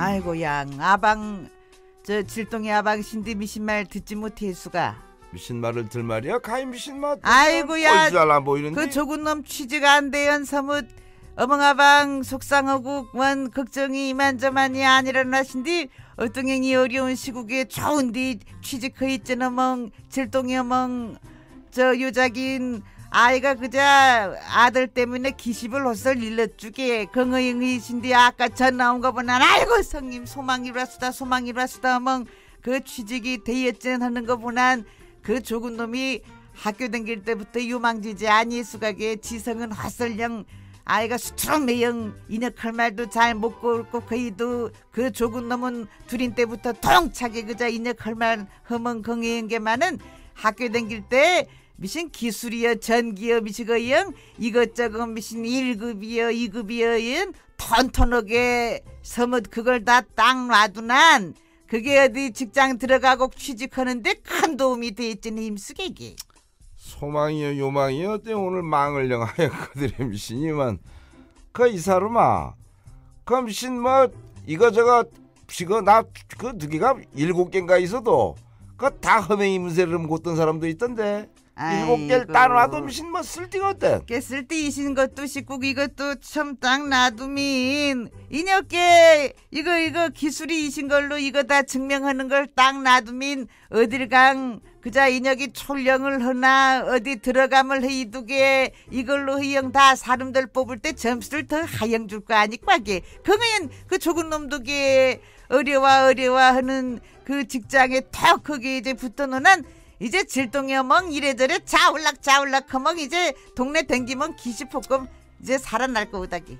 아이고 양 아방 저 질동이 아방 신디 미신 말 듣지 못해 수가. 미신 말을 들 말이야? 가히 미신 말. 아이고야 안 보이는데. 그 조군 놈 취지가 안 되연 서뭇 어멍아방 속상하고 원 걱정이 이만저만이 아니라나신디 어떤 행이 어려운 시국에 좋은디 취직허 있잖아 멍 질동이 어멍 저 요작인 아이가 그자 아들 때문에 기십을 헛설 일러주게 긍의응의신디 아까 전 나온 거 보나 아이고 성님 소망이라수다 멍 그 취직이 되었진 하는 거 보난 그 조군 놈이 학교 다닐 때부터 유망지지 아니 수각에 지성은 헛설령 아이가 수트럭 매영 인역할 말도 잘 못 고르고 거의도 그 조군 놈은 둘인 때부터 통차게 그자 인역할 말 허멍 긍의한 게 많은 학교 다닐 때 미신 기술이여 전기여 미시거영 이것저것 미신 1급이여 2급이여 턴턴하게 서뭇 그걸 다 딱 놔두난 그게 어디 직장 들어가고 취직하는데 큰 도움이 되었지는 힘쓰게기. 소망이여 요망이여 어때 오늘 망을 영하여 그들의 미신이만 그 이 사람아 그 미신 뭐 이거저거 비거 나그 누기가 7개인가 있어도 그 다 허맹이 문세를 묻던 사람도 있던데 7개를 따놔도 미신 뭐 쓸데가 어때? 그 쓸데이신 것도 식국 이것도 참 딱 놔두민 이녀께 이거 기술이이신 걸로 이거 다 증명하는 걸 딱 놔두민 어딜 강 그자 인혁이 촐령을 하나 어디 들어감을 해이두게 이걸로 허영 다 사람들 뽑을 때 점수를 더 하영 줄 거 아니까게 그러면 그 조금 놈도게 어려워 하는 그 직장에 턱 거기 이제 붙어놓는 이제 질동이 어멍 이래저래 자울락 허멍 이제 동네 댕기면 기시폭금 이제 살아날 거우다기.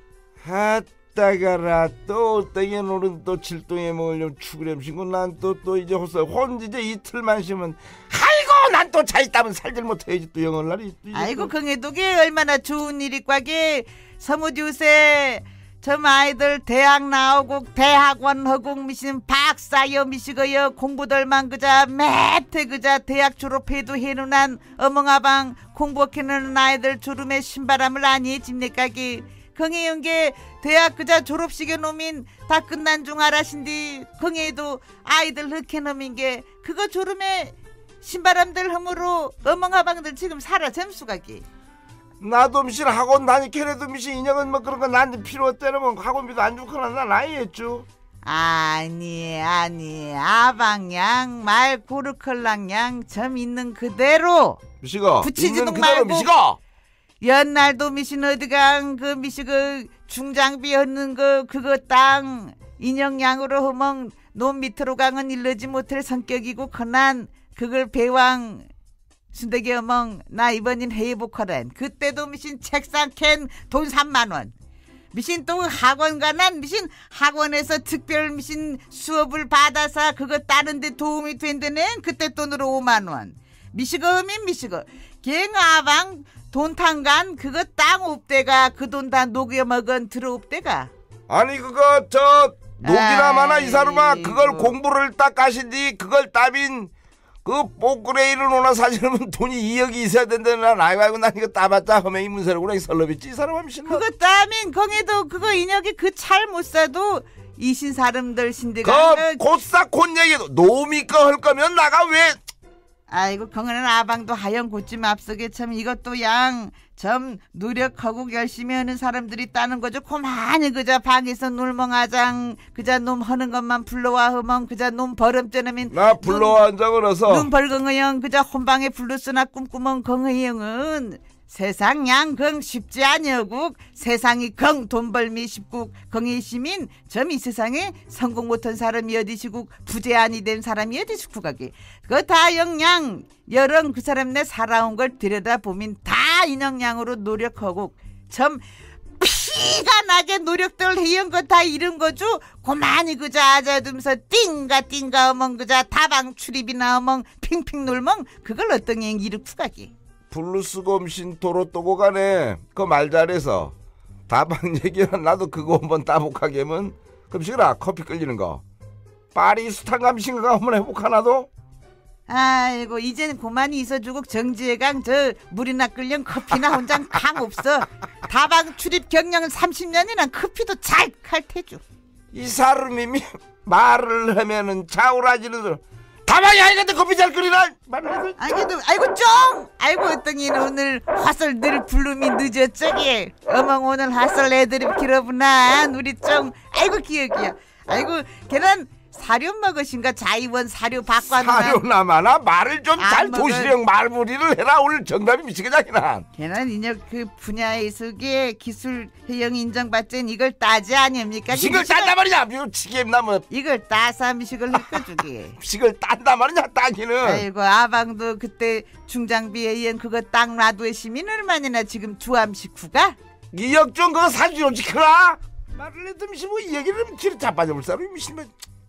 따가라 또 땡에 노른 또 질동에 먹으려면 추그램신고 난 또 이제 헛살 혼 이제 이틀만 쉬면 아이고 난 또 자있다면 살질 못해야지 또 영월 날이 아이고 긍해도게 얼마나 좋은 일이 꽉게 서무 요새 저 아이들 대학 나오고 대학원 허공 미신 박사여 미시거여 공부들만 그자 매태 그자 대학 졸업해도 해놓은 어멍아방 공부해놓은 아이들 주름에 신바람을 아니 집내까기 긍해연게 대학 그자 졸업식에 놈인 다 끝난 중 알아신디 긍해도 아이들 흑해 놈인 게 그거 졸음에 신바람들 흠으로 어멍아방들 지금 살아 점수가기. 나도 미신 학원 다니케래도 미신 인형은 뭐 그런 거 나한테 필요 없대는 학원비도 안 주거나 난 아예 했죠. 아니 아방양 말 고르컬랑양 점 있는 그대로 미시가 붙이지도 말고 미시가 옛날도 미신 어디강 그 미시그 중장비 얻는 거 그거 땅 인형양으로 허멍 논 밑으로 강은 일러지 못할 성격이고 커난 그걸 배왕 순대기 어멍 나 이번엔 회복하란 그때도 미신 책상 캔 돈 3만원 미신 또 학원 가난 미신 학원에서 특별 미신 수업을 받아서 그거 따는데 도움이 된다네 그때 돈으로 5만원 미시거민 미시거 갱아방 돈탕간 그거 땅 옵대가 그 돈 다 녹여먹은 들어옵대가 아니 그거 저 녹이나 마나 이 사람아 그걸 공부를 딱 가신디 그걸 따빈 그 뽀꾸레이를 오나 사실은 돈이 2억이 있어야 된다는 난 아이고 난 이거 따봤자 허맹이 문서라구나 이 설럽있지 이 사람아 미친 그거 따면 거기도 그거 인혁이 그 찰 못 사도 이신 사람들 신대가 그 곧사 곧 얘기해도 노미꺼 할 거면 나가 왜 아이고 경은은 아방도 하영 고찜 앞서게 참 이것도 양 점 노력하고 열심히 하는 사람들이 따는 거죠. 고만히 그자 방에서 놀멍하장 그자 놈 하는 것만 불러와 허멍 그자 놈 버름쩌는 나 불러와 한 적은 어서 눈 벌긍의영 그자 혼방에 불러쓰나 꿈꾸멍 긍의영은 세상 양긍 쉽지 아니하고 세상이 긍 돈벌미 쉽고 긍의시민 점 이 세상에 성공 못한 사람이 어디시고 부재 아니 된 사람이 어디시고 가게 그거 다 영양 여름 그 사람 내 살아온 걸 들여다보면 다 인형양으로 노력하고 점 피가 나게 노력들 해연 거 다 이런 거죠. 고만히 그자 아자둠서 띵가 어멍 그자 다방 출입이나 어멍 핑핑 놀멍 그걸 어떤 행 이르고 가게 블루스곰신 도로 떠고 가네 그 말 잘해서 다방 얘기는 나도 그거 한번 따복하게 하면 그럼 시끄라 커피 끓이는 거 파리스탄 감신가 한번 해볼까나도 아이고 이제는 고만히 있어주고 정지혜강 저 물이나 끓는 커피나 혼장 강 없어 다방 출입 경력은 30년이나 커피도 잘 칼 테죠. 이 사람이 말을 하면은 자우라지는 소리. 가만히 아이한테 커피 잘 끓이라. 아이고 쫑. 아이고 어떤 오늘 화설 늘 부름이 늦었저기. 어멍 오늘 화설 애들이 길어보나 우리 쫑. 아이고 기억이야. 아이고 걔는 사료 먹으신가 자의원 사료 바꿔놓나. 사료나마나 말을 좀 잘 도시령 말무리를 해라. 오늘 정답이 미치겠다. 걔는 이제 그 분야에 있으기에 기술 회영 인정받진 이걸 따지 아닙니까? 미식을 딴단 말이냐. 미치겠나 뭐. 이걸 따서 미식을 흙어주게. 미식을 딴단 말이냐 따기는. 아이고 아방도 그때 중장비에 의한 그거 딱 놔두의 시민 얼마나 지금 주암 식구가? 이 역전 그거 사주로 지켜라. 말을 해도 미시 뭐이 얘기를 뒤로 자빠져볼 사람이 미시면.